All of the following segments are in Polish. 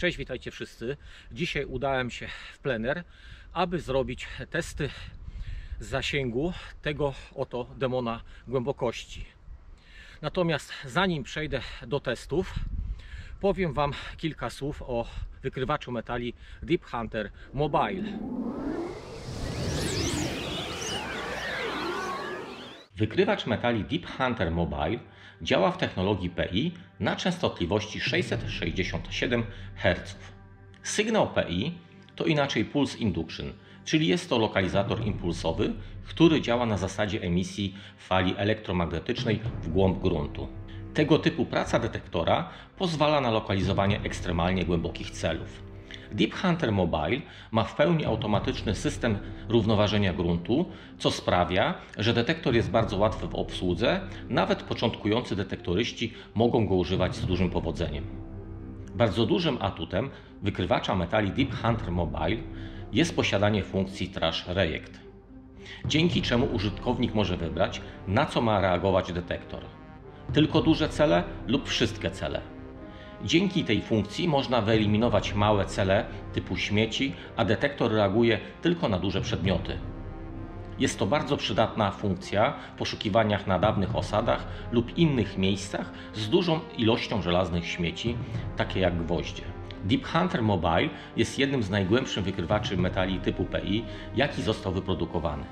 Cześć, witajcie wszyscy. Dzisiaj udałem się w plener, aby zrobić testy zasięgu tego oto demona głębokości. Natomiast zanim przejdę do testów, powiem Wam kilka słów o wykrywaczu metali Deep Hunter Mobile. Wykrywacz metali Deep Hunter Mobile działa w technologii PI na częstotliwości 667 Hz. Sygnał PI to inaczej Pulse Induction, czyli jest to lokalizator impulsowy, który działa na zasadzie emisji fali elektromagnetycznej w głąb gruntu. Tego typu praca detektora pozwala na lokalizowanie ekstremalnie głębokich celów. Deep Hunter Mobile ma w pełni automatyczny system równoważenia gruntu, co sprawia, że detektor jest bardzo łatwy w obsłudze, nawet początkujący detektoryści mogą go używać z dużym powodzeniem. Bardzo dużym atutem wykrywacza metali Deep Hunter Mobile jest posiadanie funkcji Trash Reject, dzięki czemu użytkownik może wybrać, na co ma reagować detektor. Tylko duże cele lub wszystkie cele. Dzięki tej funkcji można wyeliminować małe cele typu śmieci, a detektor reaguje tylko na duże przedmioty. Jest to bardzo przydatna funkcja w poszukiwaniach na dawnych osadach lub innych miejscach z dużą ilością żelaznych śmieci, takie jak gwoździe. Deep Hunter Mobile jest jednym z najgłębszych wykrywaczy metali typu PI, jaki został wyprodukowany.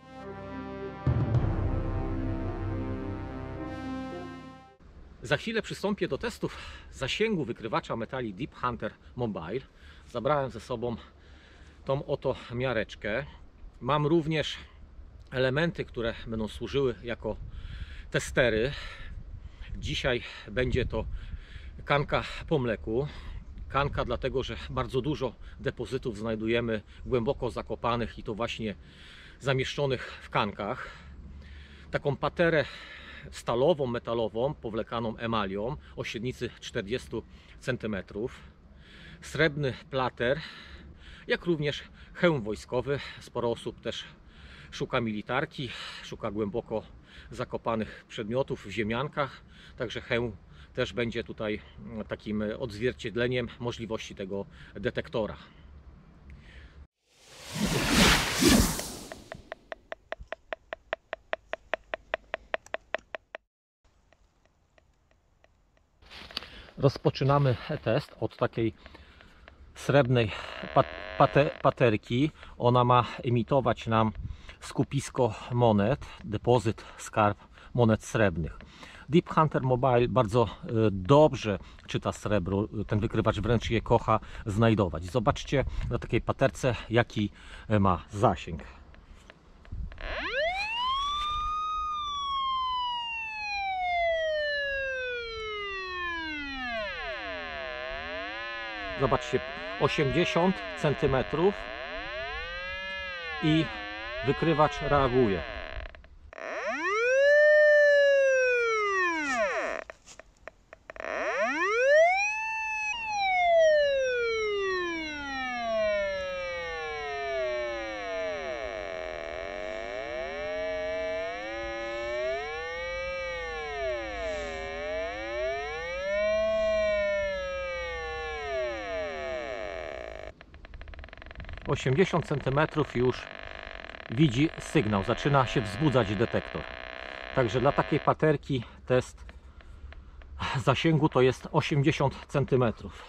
Za chwilę przystąpię do testów zasięgu wykrywacza metali Deep Hunter Mobile. Zabrałem ze sobą tą oto miareczkę. Mam również elementy, które będą służyły jako testery. Dzisiaj będzie to kanka po mleku. Kanka dlatego, że bardzo dużo depozytów znajdujemy głęboko zakopanych i to właśnie zamieszczonych w kankach. Taką paterę stalową, metalową, powlekaną emalią o średnicy 40 cm, srebrny plater, jak również hełm wojskowy. Sporo osób też szuka militarki, szuka głęboko zakopanych przedmiotów w ziemiankach, także hełm też będzie tutaj takim odzwierciedleniem możliwości tego detektora. Rozpoczynamy test od takiej srebrnej paterki. Ona ma emitować nam skupisko monet, depozyt, skarb monet srebrnych. Deep Hunter Mobile bardzo dobrze czyta srebro, ten wykrywacz wręcz je kocha znajdować. Zobaczcie na takiej paterce, jaki ma zasięg. Zobaczcie, 80 cm i wykrywacz reaguje. - 80 cm już widzi sygnał, zaczyna się wzbudzać detektor. Także dla takiej paterki test zasięgu to jest 80 cm.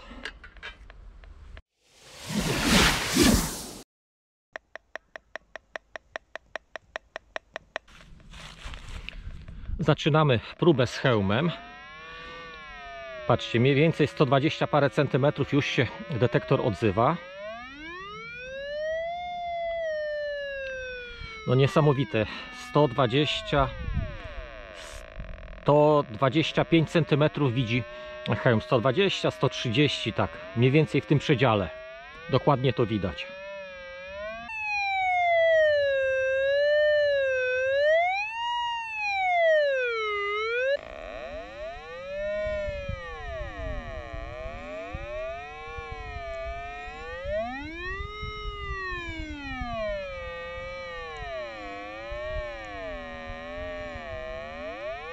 Zaczynamy próbę z hełmem. Patrzcie, mniej więcej 120 parę centymetrów już się detektor odzywa. No niesamowite, 125 cm widzi hełm, 120, 130, tak, mniej więcej w tym przedziale. Dokładnie to widać.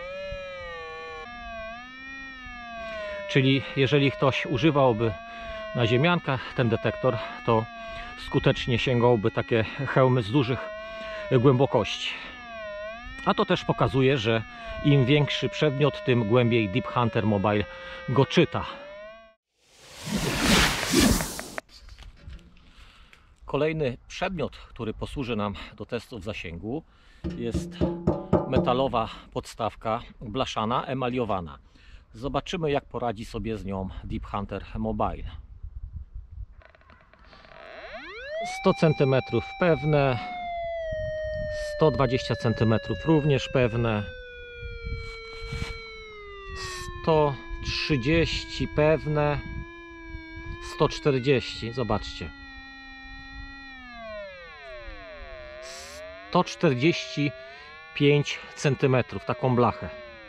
Czyli jeżeli ktoś używałby na ziemiankach ten detektor, to skutecznie sięgałby takie hełmy z dużych głębokości. A to też pokazuje, że im większy przedmiot, tym głębiej Deep Hunter Mobile go czyta. Kolejny przedmiot, który posłuży nam do testów zasięgu, jest metalowa podstawka blaszana, emaliowana. Zobaczymy, jak poradzi sobie z nią Deep Hunter Mobile. 100 cm pewne, 120 cm również pewne, 130 pewne, 140, zobaczcie, 145 cm, taką blachę.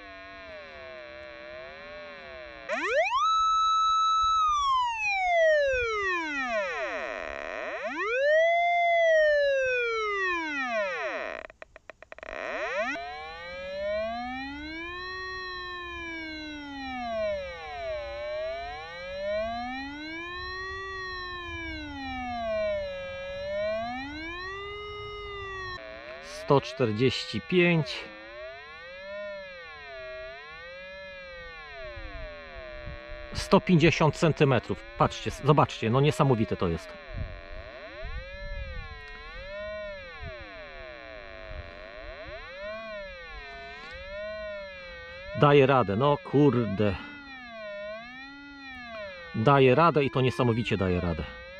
- 145, 150 cm. Patrzcie, zobaczcie, no niesamowite to jest. Daje radę, no kurde. Daje radę i to niesamowicie daje radę.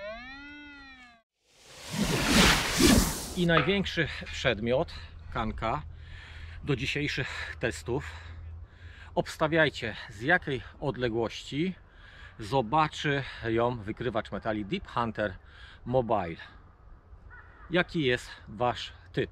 I największy przedmiot, kanka, do dzisiejszych testów. Obstawiajcie, z jakiej odległości zobaczy ją wykrywacz metali Deep Hunter Mobile. Jaki jest wasz typ?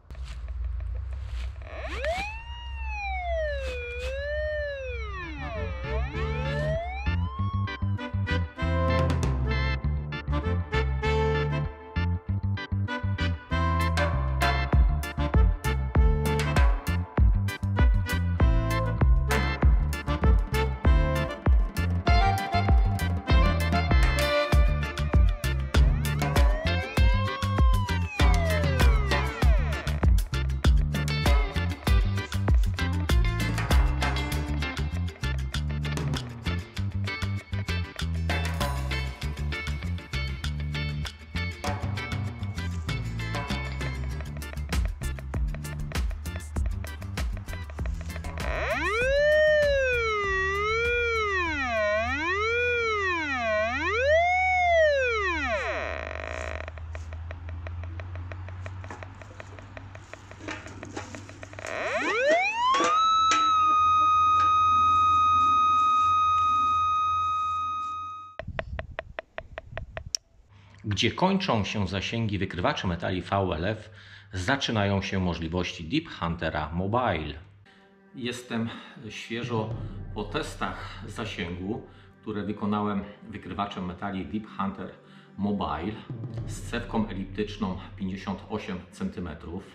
Gdzie kończą się zasięgi wykrywaczy metali VLF, zaczynają się możliwości Deep Huntera Mobile. Jestem świeżo po testach zasięgu, które wykonałem wykrywaczem metali Deep Hunter Mobile z cewką eliptyczną 58 cm.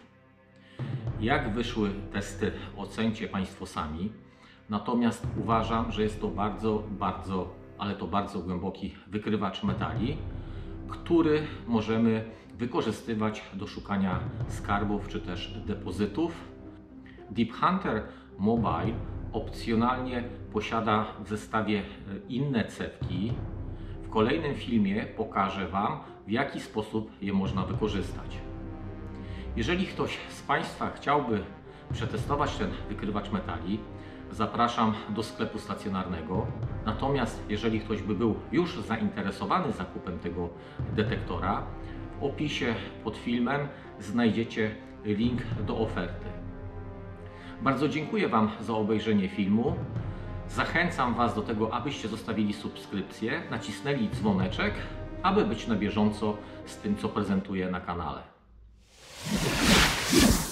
Jak wyszły testy, ocencie Państwo sami. Natomiast uważam, że jest to bardzo głęboki wykrywacz metali, który możemy wykorzystywać do szukania skarbów czy też depozytów. Deep Hunter Mobile opcjonalnie posiada w zestawie inne cewki. W kolejnym filmie pokażę Wam, w jaki sposób je można wykorzystać. Jeżeli ktoś z Państwa chciałby przetestować ten wykrywacz metali, zapraszam do sklepu stacjonarnego. Natomiast jeżeli ktoś by był już zainteresowany zakupem tego detektora, w opisie pod filmem znajdziecie link do oferty. Bardzo dziękuję Wam za obejrzenie filmu. Zachęcam Was do tego, abyście zostawili subskrypcję, nacisnęli dzwoneczek, aby być na bieżąco z tym, co prezentuję na kanale.